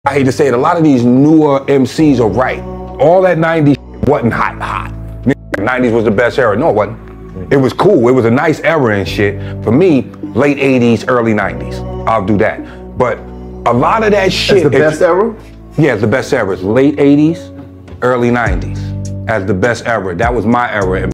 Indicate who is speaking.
Speaker 1: I hate to say it, a lot of these newer MCs are right. All that 90s wasn't hot. 90s was the best era. No, it wasn't. It was cool. It was a nice era and shit. For me, late 80s, early 90s. I'll do that. But a lot of that shit.
Speaker 2: That's the best era?
Speaker 1: Yeah, it's the best era. It's late 80s, early 90s as the best era. That was my era.